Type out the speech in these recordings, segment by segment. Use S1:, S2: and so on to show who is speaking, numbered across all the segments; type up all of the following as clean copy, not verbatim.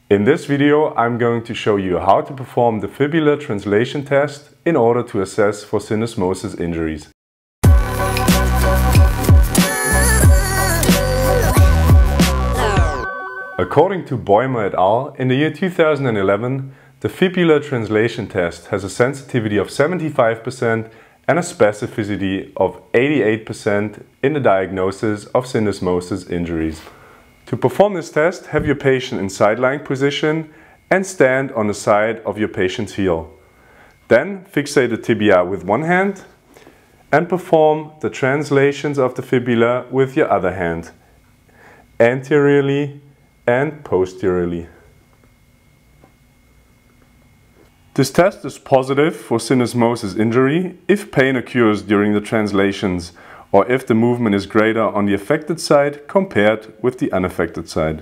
S1: In this video, I'm going to show you how to perform the fibular translation test in order to assess for syndesmosis injuries. According to Boymer et al., in the year 2011, the fibular translation test has a sensitivity of 75% and a specificity of 88% in the diagnosis of syndesmosis injuries. To perform this test, have your patient in side-lying position and stand on the side of your patient's heel. Then fixate the tibia with one hand and perform the translations of the fibula with your other hand, anteriorly and posteriorly. This test is positive for syndesmosis injury if pain occurs during the translations or if the movement is greater on the affected side compared with the unaffected side.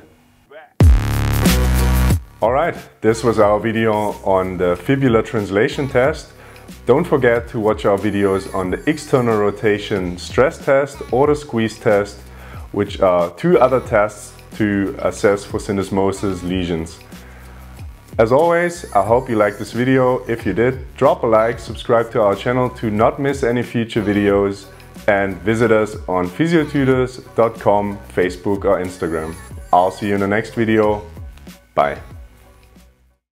S1: Alright, this was our video on the fibular translation test. Don't forget to watch our videos on the external rotation stress test or the squeeze test, which are two other tests to assess for syndesmosis lesions. As always, I hope you liked this video. If you did, drop a like, subscribe to our channel to not miss any future videos, and visit us on physiotutors.com, Facebook or Instagram. I'll see you in the next video. Bye.